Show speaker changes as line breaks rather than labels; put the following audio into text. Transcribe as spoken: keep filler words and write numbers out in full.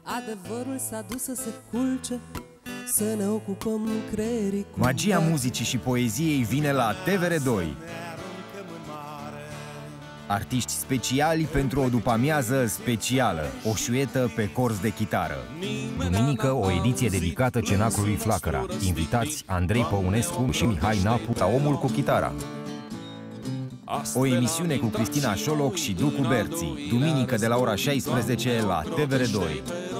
Adevărul s-a dus să se culce, să ne ocupăm creierii cu
Magia muzicii și poeziei vine la T V R doi. Artiști speciali pentru o după-amiază specială, o șuietă pe corzi de chitară.
Duminică, o ediție dedicată Cenaclului Flacăra. Invitați Andrei Păunescu și Mihai Napu la Omul cu chitara.
O emisiune cu Cristina Șoloc și Ducu Berții. Duminică de la ora șaisprezece la T V R doi.